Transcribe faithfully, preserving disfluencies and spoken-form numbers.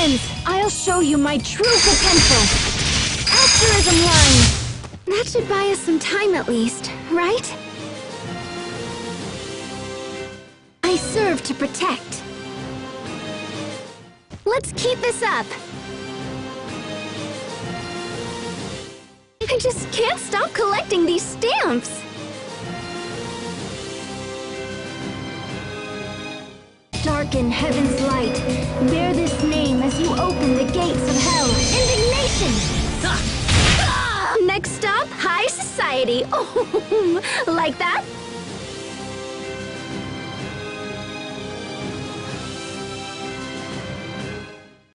Please, I'll show you my true potential. Asterism line! That should buy us some time at least, right? I serve to protect. Let's keep this up. I just can't stop collecting these stamps. Darken heaven's light. Bear this name as you open the gates of hell. Indignation! Next stop, high society. Oh, like that?